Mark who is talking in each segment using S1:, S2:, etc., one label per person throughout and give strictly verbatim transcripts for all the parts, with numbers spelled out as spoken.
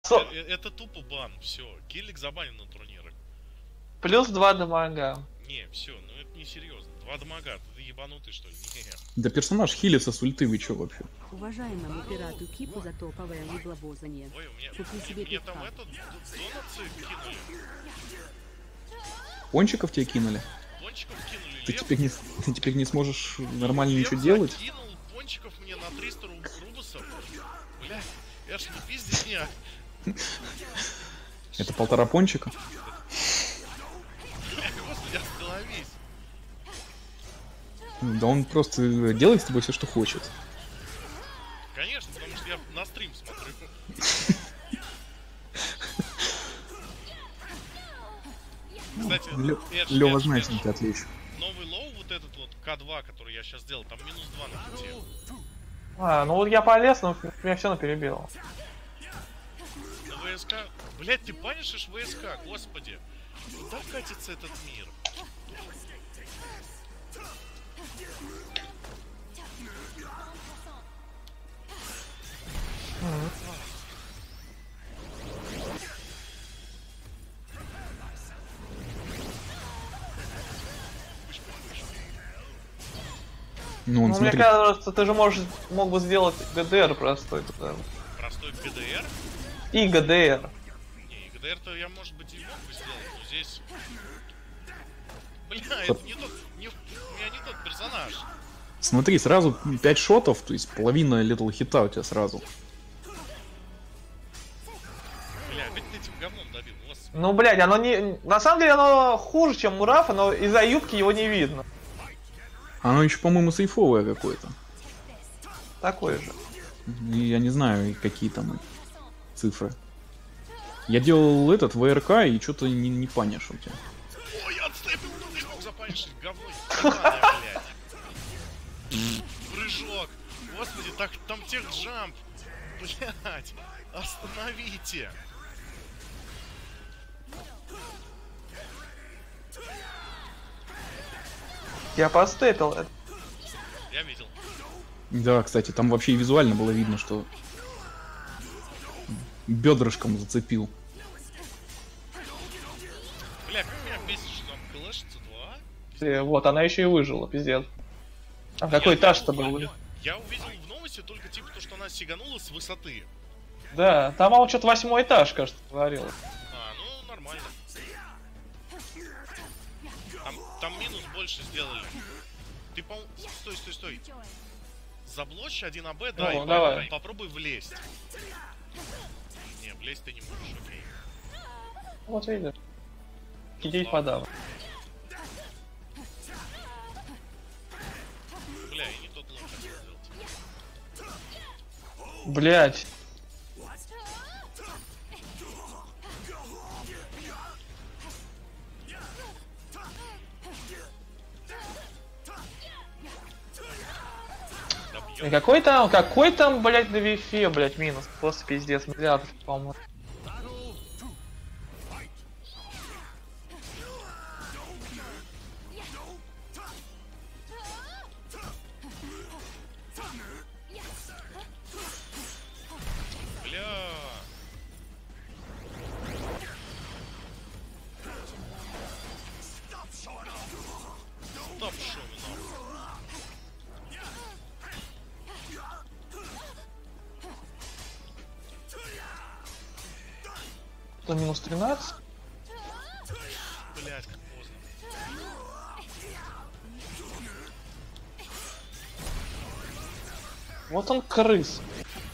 S1: Со...
S2: Э, Это тупо бан, все. Киллик забанен на турнирах.
S1: Плюс два дамага.
S2: Не, все, ну это не серьезно. Два дамага, ты ебанутый что ли? Не.
S3: Да персонаж хилится с ульты, вы чё вообще?
S4: Уважаемому пирату Кипу за топовое лиглобозание.
S2: Ой, у меня,
S4: Купи себе
S2: мне
S4: пивка.
S2: там этот донатсы кинули.
S3: Пончиков тебе кинули?
S2: Пончиков кинули,
S3: Ты
S2: Лев.
S3: теперь не, ты теперь не сможешь нормально
S2: Лев
S3: ничего делать?
S2: закинул пончиков мне на триста руб- рубусов. Бля, я ж не пиздец меня.
S3: Это полтора пончика?
S2: Господи, остановись.
S3: Да он просто делает с тобой все, что хочет.
S2: Конечно, потому что я на стрим смотрю. Кстати, Эдж,
S3: Лёва
S2: Эдж,
S3: знает,
S2: Эдж.
S3: чем ты отличь.
S2: Новый лоу, вот этот вот К два, который я сейчас сделал, там минус два на пути.
S1: А, ну вот я полез, но меня все наперебило.
S2: На ВСК... Блять, ты банишь ВСК, господи. Куда катится этот мир?
S3: Ну, он,
S1: Ну, мне
S3: смотри,
S1: кажется, ты же можешь, мог бы сделать ГДР простой туда.
S2: Простой ГДР?
S1: И ГДР.
S2: Не, ГДР-то я, может быть, и мог бы сделать, но здесь... Бля, это не тот... Не, у меня не тот персонаж.
S3: смотри, сразу пять шотов, то есть половина литл хита у тебя сразу.
S2: Бля, опять ты этим говном добил, господи.
S1: Ну, блядь, оно не... На самом деле оно хуже, чем Мурафа, но из-за юбки его не видно.
S3: Оно еще, по-моему, сейфовое какое-то.
S1: Такой же.
S3: И я не знаю, какие там цифры. Я делал этот ВРК и что-то не, не панишь у тебя.
S2: Ой, я отстепил, ну ты мог запанишить, говно ебаное, блядь. Прыжок. Господи, так там тех джамп. Блядь, остановите.
S1: Я постепил это.
S2: Я видел.
S3: Да, кстати, там вообще и визуально было видно, что бедрышком зацепил.
S2: Бля, как меня бесит, что там клэшится два.
S1: Э, Вот, она еще и выжила, пиздец. А какой
S2: Я-
S1: этаж-то
S2: я-
S1: был?
S2: Я, я увидел в новости только типа то, что она сиганула с высоты.
S1: Да, там, а что-то восьмой этаж, кажется, говорил.
S2: А, ну нормально. Там, там минус больше сделали. Ты по Стой, стой, стой. Заблочь один АБ, да,
S1: Ну,
S2: и
S1: давай.
S2: по- попробуй влезть. Не, влезть ты не можешь, окей.
S1: Вот видишь. Кидеть подам.
S2: Бля, я не тот лох хотел сделать.
S1: Блять.
S2: Да
S1: И
S2: бьёт.
S1: какой там, какой там, блять, на вифе, блять, минус. Просто пиздец, миллиард, по-моему.
S2: Бля. Стоп, шо,
S1: Это минус тринадцать.
S2: блять, как поздно.
S1: Вот он крыс.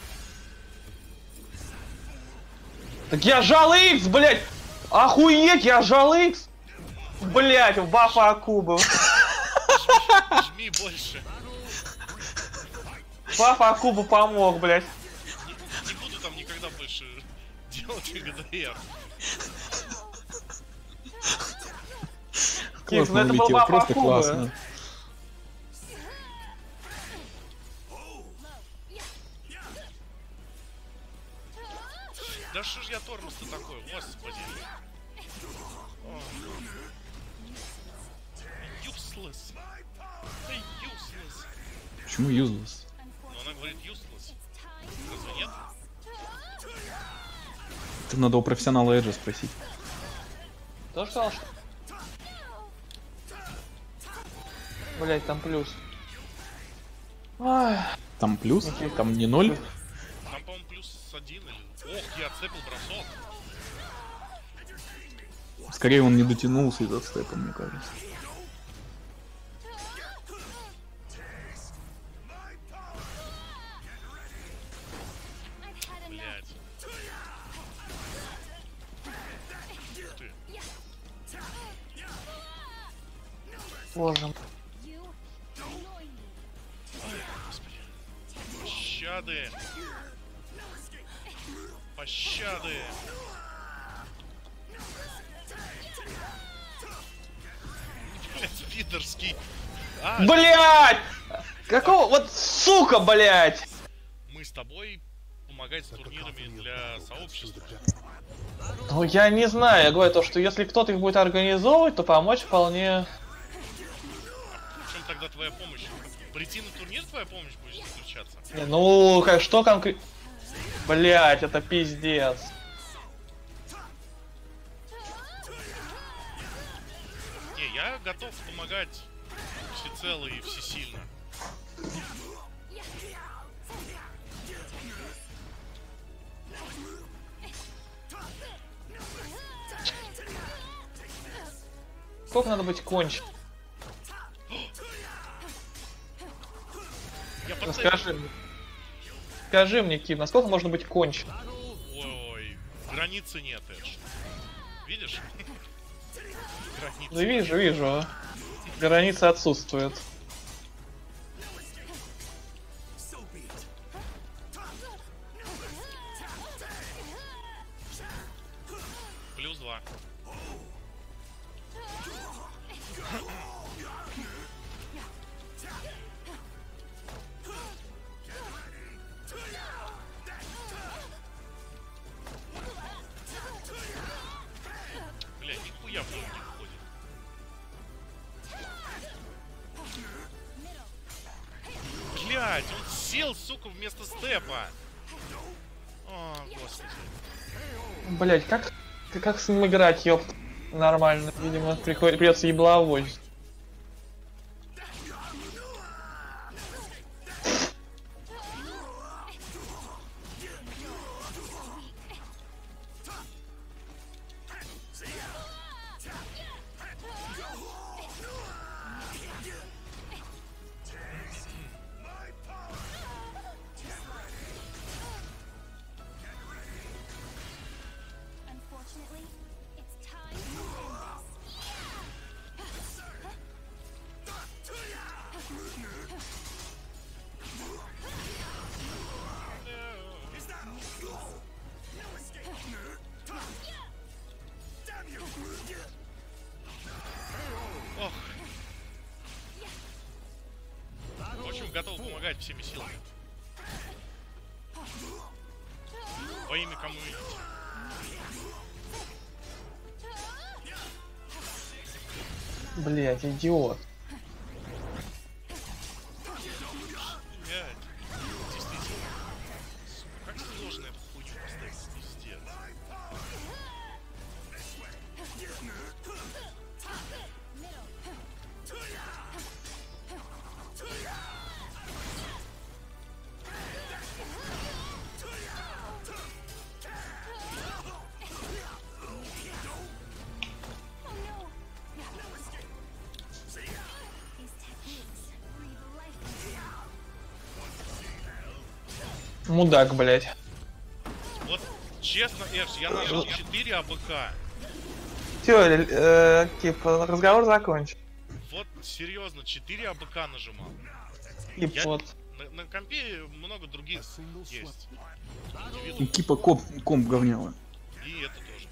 S1: Так я жал X, блять! Охуеть, я жал X! Блять, в бафа Акубы.
S2: Жми больше.
S1: Бафа Акубы помог, блять.
S2: Не, не буду там никогда больше делать ГДР.
S1: Нет, ну
S3: Классно
S1: это был
S3: улетел,
S1: баф
S3: просто
S1: Акубы.
S3: классно.
S2: Да что ж я тормоз-то такой, господи. О. Useless. Да useless.
S3: Почему useless?
S2: Но она говорит useless. Разве нет?
S3: Это надо у профессионала Эджа спросить.
S1: Тоже сказал, что... Блять, там плюс. Ай.
S3: Там плюс? Там не ноль?
S2: Там, по-моему, плюс один или... Ох, я отцепил бросок.
S3: Скорее он не дотянулся из-за степа, мне кажется.
S2: Блять. Ты.
S1: Боже.
S2: Пощады. Пощады. Блять, пидорский. А,
S1: Блять! Какого? Вот сука, блять!
S2: мы с тобой помогать с турнирами для сообщества.
S1: Ну я не знаю, я говорю то, что если кто-то их будет организовывать, то помочь вполне...
S2: В чем тогда твоя помощь? Прийти на турнир твоя помощь будет заключаться?
S1: Не, ну, как, что конкретно... Блять, это пиздец.
S2: Не, я готов помогать всецело и всесильно.
S1: Сколько надо быть конч?
S2: Я подцепил.
S1: Скажи мне. Скажи мне, Ким, насколько можно быть конч?
S2: Ой, границы нет, Эдж. Видишь? Границы.
S1: Ну вижу, вижу. Границы отсутствуют.
S2: Плюс два. Бля, нихуя в него не входит. Блять, он сел, сука, вместо степа. О, господи.
S1: Блять, как, как с ним играть, ёп? Нормально. Видимо, приходит, придется ебловозить.
S5: Unfortunately, it's time to end this.
S2: Ох. В общем, готов помогать всеми силами. Во имя комьюнити.
S1: Блять, идиот.
S2: Блядь. Действительно. Сука, как сложно эту хуйню поставить, пиздец.
S1: Мудак, блять.
S2: Вот, честно, Эш, я нажал четыре АБК.
S1: Все, э, типа, разговор закончен.
S2: Вот, серьезно, четыре АБК нажимал.
S1: Тип,
S2: Я-
S1: вот.
S2: На, на компе много других есть.
S3: И типа комп, комп говняла.
S2: И это тоже.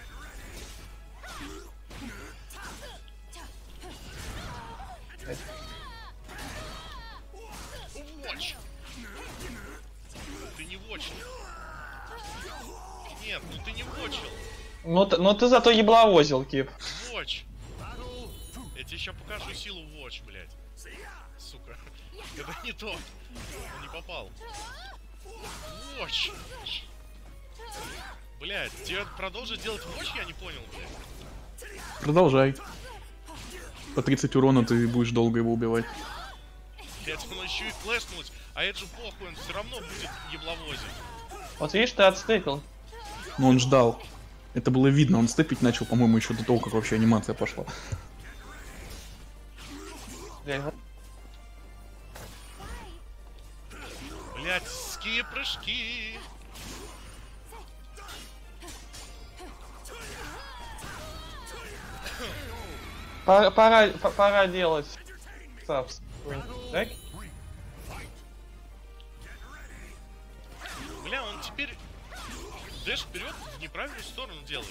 S2: Watch. Ты не вочил. Нет, ну ты не вочил.
S1: Ну, т- ну ты зато ебловозил, Кип.
S2: Watch. Я тебе сейчас покажу силу Watch, блядь. Сука. Это не то. Он не попал. Watch. Блядь, тебе продолжить делать мощь, я не понял, блядь.
S3: Продолжай. По тридцать урона ты будешь долго его убивать.
S2: Блядь, он еще и клэшнуть, а это же похуй, он все равно будет ебловозить.
S1: Вот видишь, ты отстепил.
S3: Но он ждал. Это было видно, он степить начал, по-моему, еще до того, как вообще анимация пошла.
S1: Блядь, вот.
S2: Блядь, ски прыжки.
S1: Пора, пора, п- пора делать. Сапс. Так?
S2: Бля, он теперь дэш вперед в неправильную сторону делает.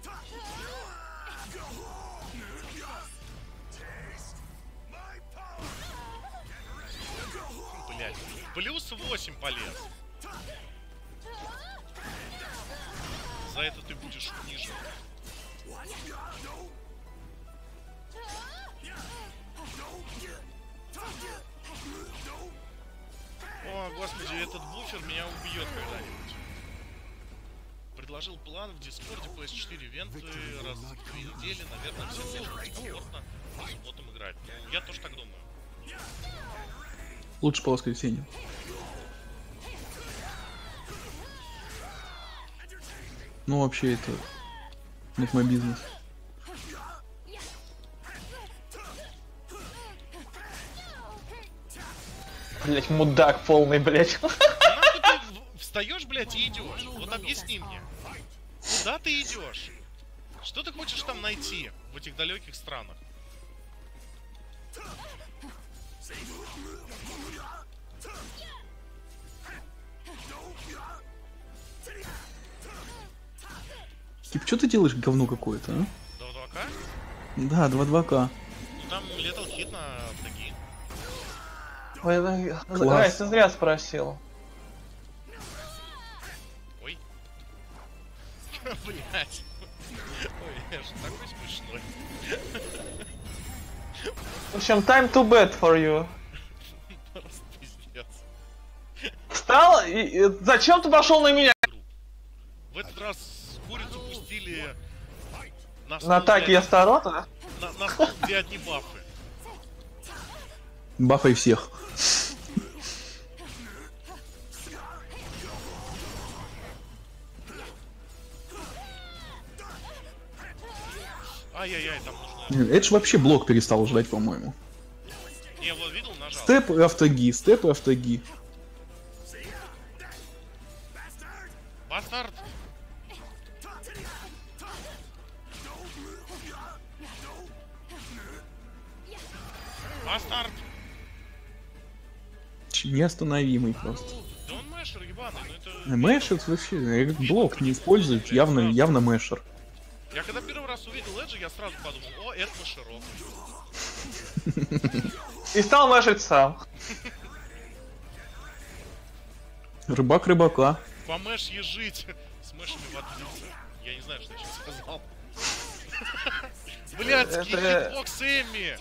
S2: Блядь, плюс восемь полез. За это ты будешь унижен. О, господи, этот буфер меня убьет когда-нибудь. Предложил план в Дискорде пи эс четыре ивенты раз в две недели, наверное, всем должно быть комфортно по субботам играть. Ну, я тоже так думаю.
S3: Лучше по воскресенью. Ну вообще это... Это мой бизнес.
S1: Блять, мудак полный, блять.
S2: Нахуй ты встаешь, блядь, и идешь? Вот объясни мне. Куда ты идешь? Что ты хочешь там найти в этих далеких странах?
S3: Типа, что ты делаешь, говно какое-то, а?
S2: два ка?
S3: Да, два-два ка.
S2: Ну там Lethal Hit на таги.
S1: Ой,
S3: Класс.
S1: Райс, ты зря спросил.
S2: Ой. Блять. Ой, я же такой смешной.
S1: В общем, time to bet for you.
S2: Просто пиздец.
S1: Встал и, и зачем ты пошел на меня?
S2: В этот раз курицу пустили на стол,
S1: На атаке
S2: где-
S1: Астарота?
S2: на, на стол, где одни бафы.
S3: Бафай всех.
S2: Ай-яй-яй, там нужно...
S3: Это ж вообще блок перестал ждать, по-моему.
S2: Не, вот видел, нажал.
S3: Степ и автоги, степ и автоги.
S2: Бастард! Бастард!
S3: Ч- Неостановимый просто.
S2: Да он мэшер ебаный, ну это...
S3: Мэшер вообще, э, блок не использует, явно, явно мэшер.
S2: Я когда первый раз увидел Эджи, я сразу подумал, о, это мэшерок.
S1: И стал мэшить сам.
S3: Рыбак рыбака.
S2: Помэш ежить с мэшами в ответе. Я не знаю, что я сейчас сказал. Блядский
S1: Это-
S2: хитбокс Эмми!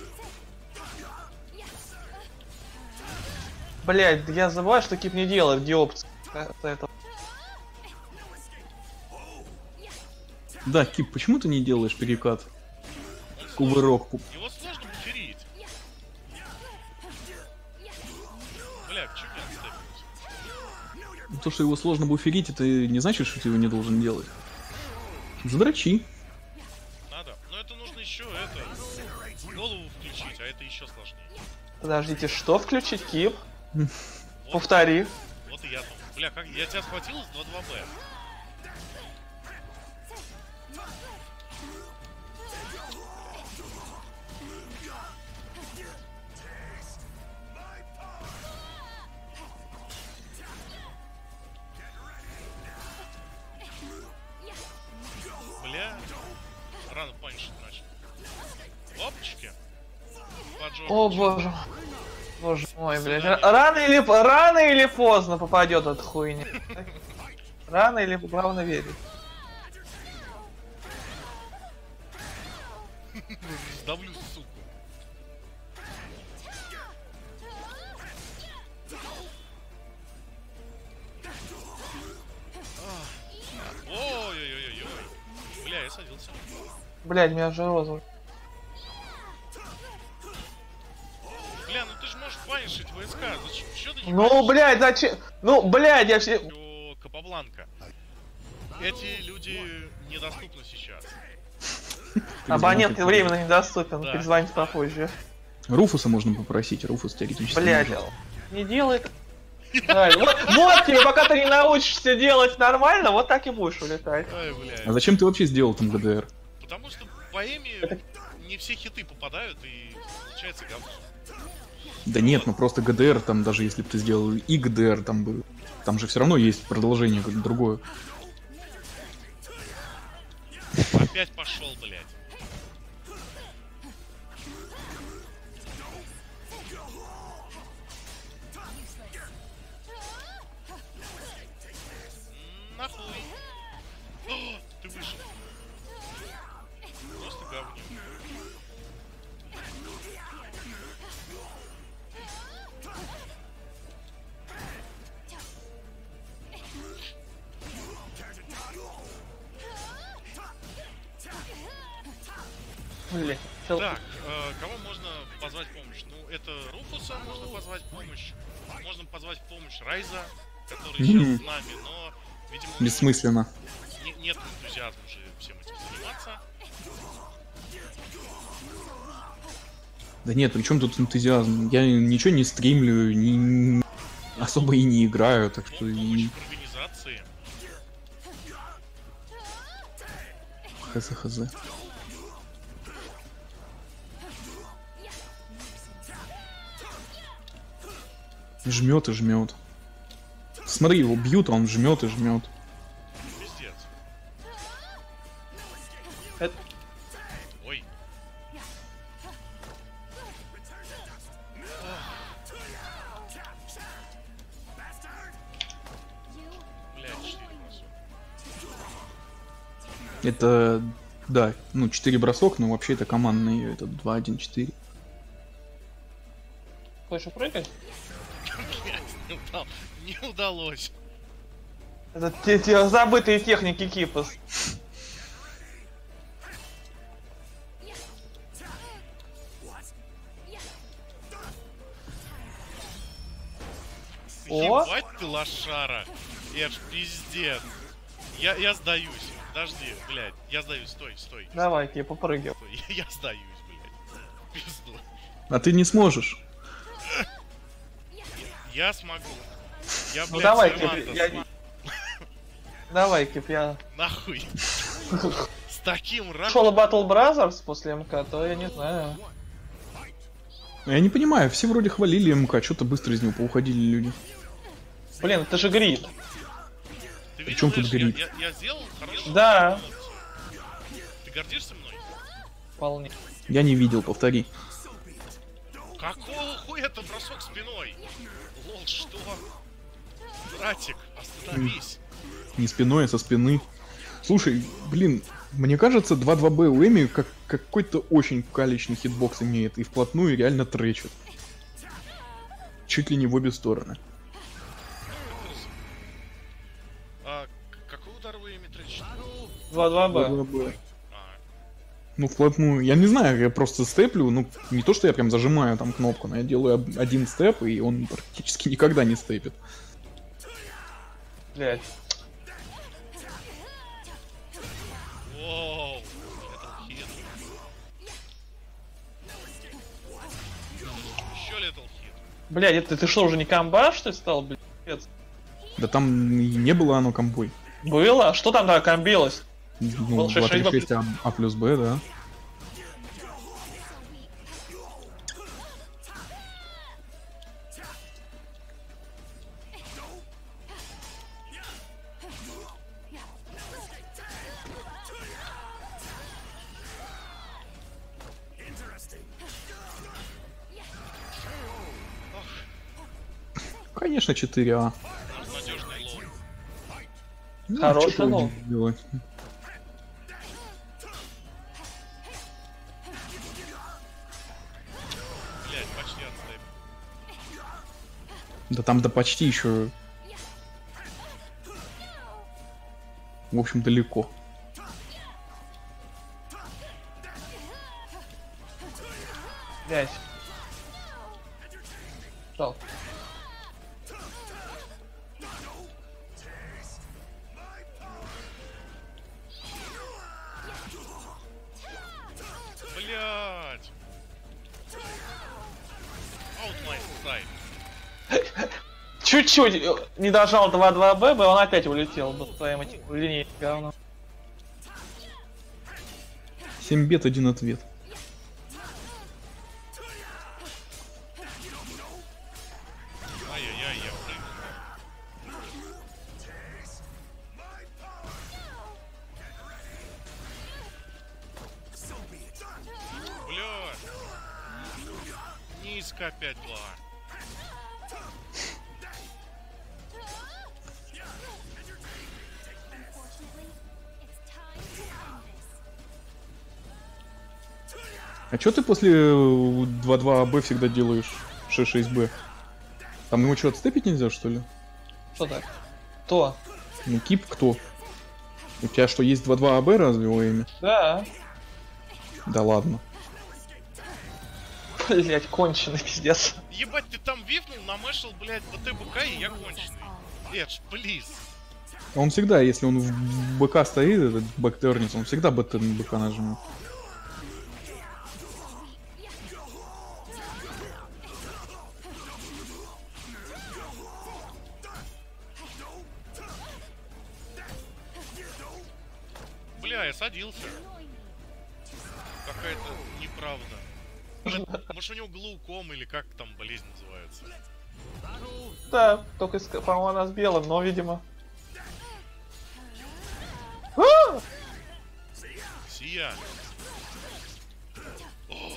S1: Блять, я забываю, что Кип не делает, где опция. Это...
S3: Да, Кип, почему ты не делаешь перекат? Кувырок.
S2: Его сложно буферить. Бля, почему я отстепился?
S3: То, что его сложно буферить, это не значит, что ты его не должен делать. Задрочи.
S2: Надо. Но это нужно еще это... Голову включить, а это еще сложнее.
S1: Подождите, что включить, Кип?
S2: Вот,
S1: Повтори.
S2: вот и я там. Бля, как я тебя схватил с два-два бэ. Бля, рано панчить начал. Опачки. Поджог.
S1: О боже. Боже мой, блядь. Р- Рано или, п- рано или поздно попадет от хуйни. Рано или главное верить.
S2: Сдавлю, суку. Ах. садился.
S1: Блядь, меня же розовый.
S2: Бля, ну ты же можешь банишить ВСК. Зачем? Чё ты не
S1: Ну,
S2: банишь?
S1: блядь, зачем? Ну, блядь, я все...
S2: Чё, Капабланка. Эти люди недоступны сейчас.
S1: Абонент временно недоступен,
S2: Да.
S1: перезвоните попозже.
S3: Руфуса можно попросить, Руфус теоретически.
S1: Блядь,
S3: может.
S1: не делай так. Да, вот, вот тебе, пока ты не научишься делать нормально, вот так и будешь улетать.
S2: Ай, блядь.
S3: А зачем ты вообще сделал там ГДР?
S2: Потому что по Эми не все хиты попадают и получается говно.
S3: Да нет, ну просто ГДР, там даже если бы ты сделал и ГДР, там бы... Там же все равно есть продолжение как другое.
S2: Опять пошел, блядь. Нахуй. О, ты вышел. Просто говнюк.
S1: Блядь, чел-
S2: Так, э, кого можно позвать в помощь? Ну, это Руфуса можно позвать в помощь. Можно позвать в помощь Райза, который
S3: Мгм.
S2: сейчас с нами, но, видимо, у него
S3: Бессмысленно.
S2: не- нет энтузиазма уже всем этим заниматься.
S3: Да нет, при чем тут энтузиазм? Я ничего не стримлю, ни- особо и не играю, так что...
S2: Он помощь
S3: и-
S2: в организации.
S3: Хз-хз. Жмет и жмет. Смотри, его бьют, а он жмет и жмет.
S2: Пиздец.
S1: Это-
S2: Ой. Блядь, четыре бросок.
S3: Это, да, ну, четыре бросок, но вообще это командный, это два один четыре.
S1: Хочешь прыгать?
S2: Блядь, не, удал- не удалось.
S1: Это те, те забытые техники Кипас. О!
S2: Ебать ты лошара. Это ж пиздец. Я, я сдаюсь. Подожди, блядь. Я сдаюсь. Стой, стой.
S1: Давай, Кип, попрыгай.
S2: Стой. Я, я сдаюсь, блядь. Пизду.
S3: А ты не сможешь.
S2: Я смогу. Я, блядь,
S1: Ну давай,
S2: с командой
S1: Кип, я...
S2: смогу.
S1: Давай, Кип, я...
S2: Нахуй. С таким раком.
S1: Шел Battle Brothers после МК, то я не знаю.
S3: Я не понимаю, все вроде хвалили МК, что-то быстро из него поуходили люди.
S1: Блин, это же грид.
S2: Ты
S3: При чем
S2: видел,
S3: тут
S2: Эш, я,
S3: грид?
S2: я, я сделал хороший.
S1: Да.
S2: Ты гордишься мной?
S1: Вполне.
S3: Я не видел, повтори.
S2: Какого хуя это бросок спиной? Лол, что? Братик, остановись.
S3: Не спиной, а со спины. Слушай, блин, мне кажется, два-два бэ у Эми как какой-то очень калечный хитбокс имеет и вплотную реально тречит. Чуть ли не в обе стороны.
S2: А к- какой удар вы ими тречите?
S1: два-два бэ.
S3: два-два бэ.
S2: А,
S3: Ну, вплотную. Я не знаю, я просто степлю. Ну, не то, что я прям зажимаю там кнопку, но я делаю об- один степ, и он практически никогда не степит.
S1: Блять.
S2: воу. Lethal hit. Еще Lethal hit.
S1: Блять, это ты что, уже не комба, что ли, стал, блядь?
S3: Да там и не было оно комбой.
S1: Было? Что там да комбилось?
S3: Ну,
S1: Был шесть,
S3: два три
S1: шесть,
S3: шесть А, А плюс Б, да. Конечно, четыре А.
S2: Надежный лол.
S3: Ну,
S1: Хороший
S3: что
S1: лол.
S3: делать?
S2: Блять, почти отстеп.
S3: Да там да почти еще. В общем, далеко.
S1: Блять. Что?
S2: Блять. Out my sight.
S1: Чуть-чуть не дожал два-два бэ, бы он опять улетел бы своим этим линейкой говно.
S3: семь бед, один ответ.
S2: Ай-яй-яй, я прыгнул. Бля. Низко опять была.
S3: А чё ты после два-два бэ всегда делаешь шесть шесть бэ? Там его что, отстепить нельзя, что ли?
S1: Что так? Кто?
S3: Ну, кип кто? У тебя что, есть два-два АБ разве у Эми?
S1: Да.
S3: Да ладно.
S1: Блять, конченый пиздец.
S2: Ебать, ты там випнул, намешал, блядь, БТ-БК, и я конченый. Эдж, плиз.
S3: Он всегда, если он в БК стоит, этот бэктернис, он всегда БТ на БК нажмет.
S2: Бля, я садился. Какая-то неправда. Может, может у него глауком или как там болезнь называется?
S1: Да, только, с- по-моему, она с белым, но, видимо... А!
S2: Сия. О!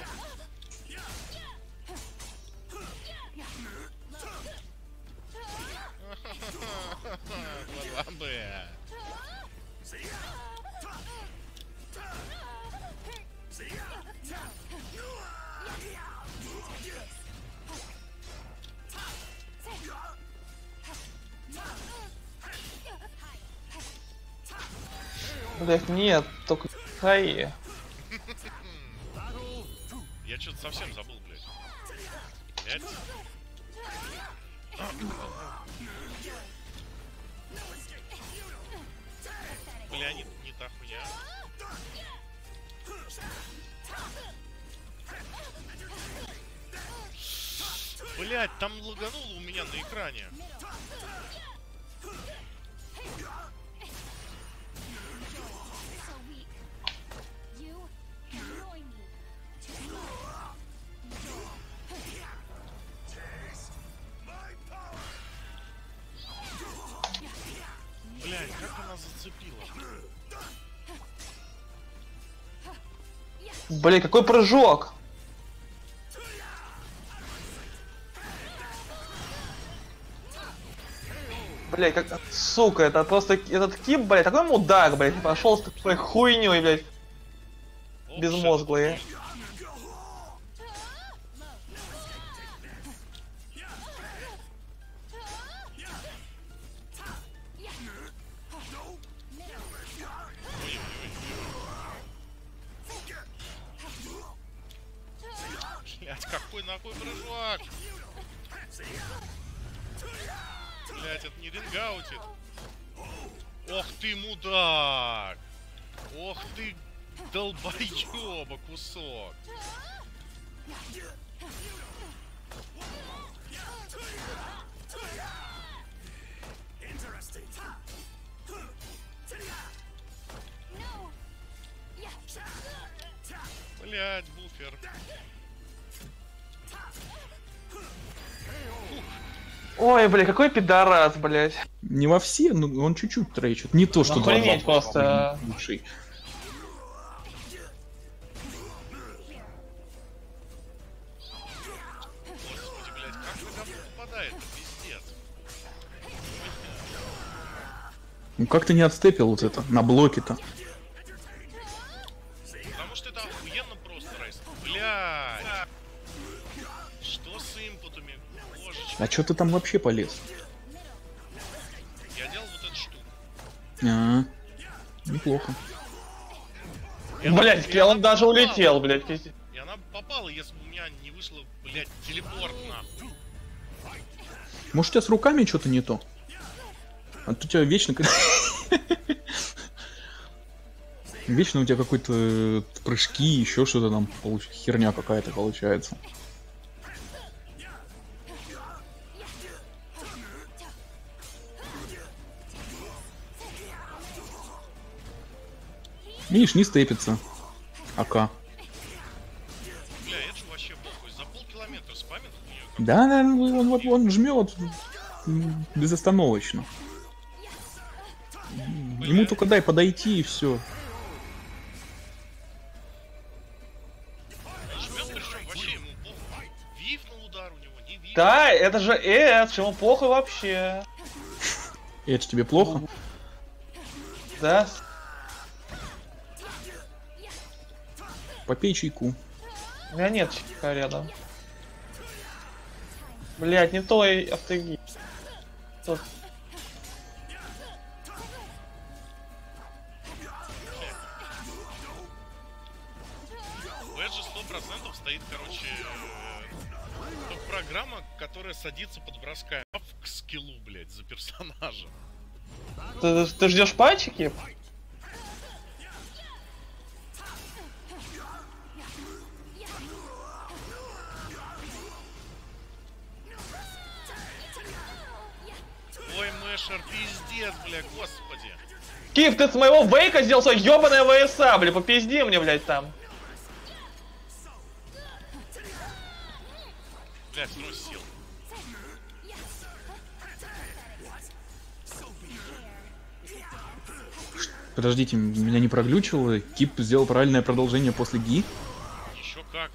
S2: два-два бэ.
S1: Блять, нет, только Хаи.
S2: Я что-то совсем забыл, блядь. Блядь. Бля, не, не та хуйня. Блять, там лагануло у меня на экране.
S5: So weak. You annoy me.
S2: Блять, как она зацепила?
S1: Блять, какой прыжок! Блять, как... Сука, это просто... Этот тип, блять, такой мудак, блять, пошел с такой хуйней, блять,
S2: О,
S1: безмозглые.
S2: shit. Блять, какой нахуй прыжок! Блять, это не рингаутит. Ох ты, мудак! Ох ты, долбоёба кусок! Блять, буфер.
S1: Ой, блять, какой пидорас, блять.
S3: Не во все, но он чуть-чуть трейчит. Не то, что
S1: Охренеть
S3: два-два
S1: просто.
S3: лучший.
S2: Господи, блять, как это говно попадает? Пиздец.
S3: Ну как ты не отстепил вот это на блоке-то?
S2: Потому что это охуенно просто, Райс. Блять. Что с импутами? Божечки.
S3: А чё ты там вообще полез?
S2: Я делал вот эту штуку.
S3: А, неплохо.
S2: И она-
S1: Блять,
S2: и
S1: он
S2: она
S1: даже
S2: попала.
S1: улетел, блять, пиздец.
S2: И она попало, если бы у меня не вышло, блядь, телепорт нахуй.
S3: Может, у тебя с руками что-то не то? А то у тебя вечно... Вечно у тебя какой-то прыжки, еще что-то там, получ... херня какая-то получается. Видишь, не степится. АК.
S2: Бля, это же вообще похуй. За полкилометра спамит у нее.
S3: Да, да, он, он, он жмет безостановочно. Ему только дай подойти и все.
S2: Жмет, причем вообще ему похуй. Вив на удар у него, не вив.
S1: Да, это же Эд, чему похуй вообще.
S3: Это ж тебе плохо?
S1: Да.
S3: Попей чайку.
S1: У меня нет чайка рядом. Блять, не то и автоги. Тут.
S2: У Эджа сто процентов стоит, короче, э, программа, которая садится под бросками к скиллу, блядь, за персонажа.
S1: Ты, ты ждешь пальчики?
S2: Ой, Мэшер, пиздец, бля, господи.
S1: Киев, ты с моего вейка сделал свой ёбаное ВСА, бля, попизди мне, блядь, там.
S2: Блядь, строй сил.
S3: Подождите, меня не проглючило. Кип сделал правильное продолжение после Ги.
S2: Еще как.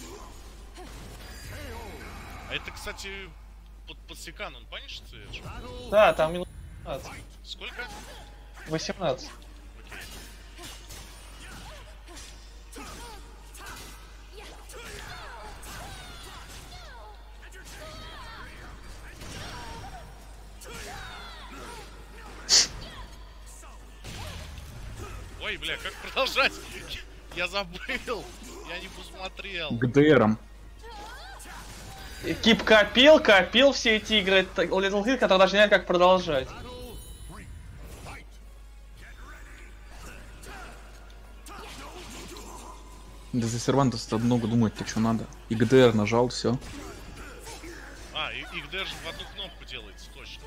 S2: А это, кстати, под, под секан, он панишится? Эдж?
S1: Да, там минут восемнадцать.
S2: Сколько?
S1: восемнадцать.
S2: Окей. Ой, бля, как продолжать? Я забыл. Я не посмотрел.
S3: ГДРом.
S1: Кип копил, копил все эти игры. Это Little Hit, который даже не знает, как продолжать.
S3: Да за Сервантес-то много думать-то что надо. И ГДР нажал, все.
S2: А, и, их даже в одну кнопку делается, точно.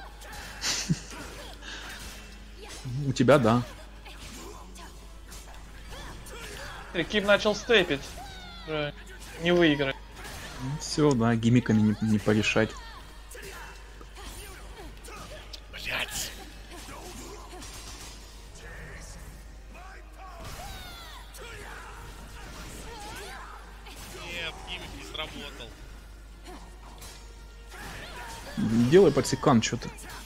S3: У тебя да.
S1: Кип начал степить. Уже не выиграть.
S3: Все, да, гиммиками не, не порешать.
S2: Блять. Нет, гиммик не сработал.
S3: Делай подсекан что-то.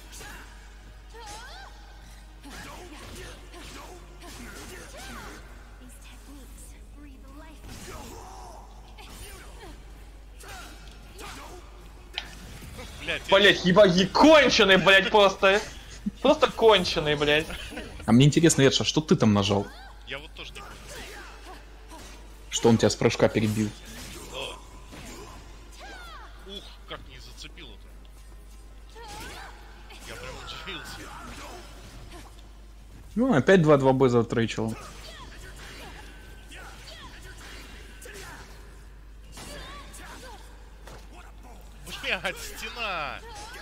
S2: Блять,
S1: Блять, еба, е- конченый, блять, просто. Просто конченый, блять.
S3: А мне интересно, Эдша, что ты там нажал?
S2: я вот тоже не понял.
S3: Что он тебя с прыжка перебил?
S2: О. Ух, как не зацепило-то. Я прям удивился.
S3: Ну, опять два-два бэ затрейчил.
S2: Блять, стена!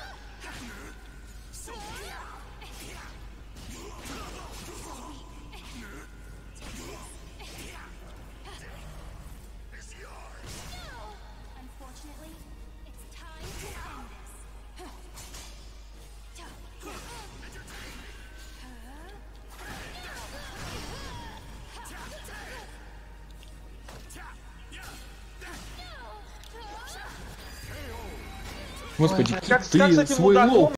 S5: Unfortunately, it's time to end
S3: Господи,
S1: Ой,
S3: Кип,
S1: как-
S3: ты
S1: как с этим
S3: свой
S1: мудаком
S3: лоб